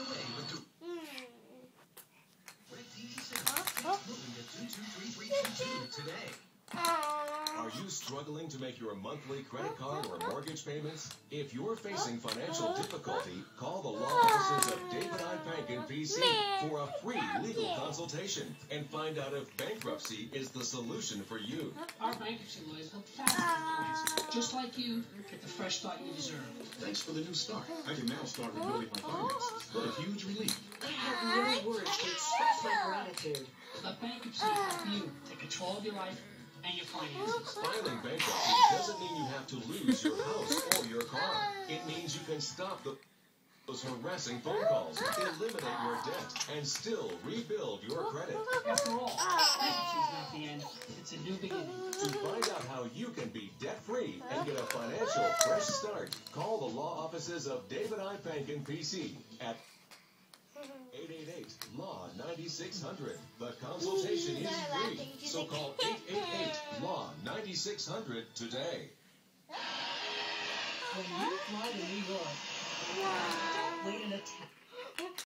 away with the... Moving to 223322 today. Are you struggling to make your monthly credit card or mortgage payments? If you're facing financial difficulty, call the law offices of David I. Pankin, PC for a free legal consultation and find out if bankruptcy is the solution for you. Our bankruptcy lawyers look fast at clients, just like you. Get the fresh start you deserve. Thanks for the new start. I can now start rebuilding my finances. What a huge relief. I have no words to express my gratitude. Let bankruptcy help you take control of your life and your finances. Filing bankruptcy doesn't mean you have to lose your house or your car. It means you can stop those harassing phone calls, eliminate your debt, and still rebuild your credit. After all, bankruptcy is not the end. It's a new beginning. To find out how you can be debt-free and get a financial fresh start, call the law offices of David I. Pankin, PC at 888-LAW-9600. The consultation is free, so call 888-LAW-9600 today. When you fly to New York, don't wait in a taxi.